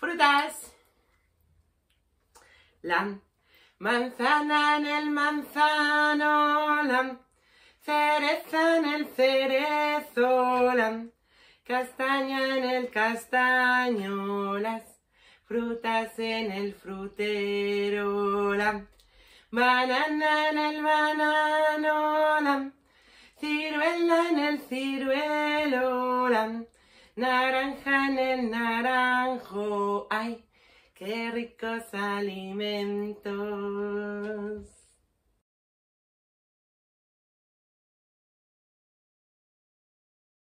Frutas. La manzana en el manzano, la cereza en el cerezo, la castaña en el castaño, las frutas en el frutero, la banana en el banano, la ciruela en el ciruelo, la naranja en el naranjo. ¡Ay, qué ricos alimentos!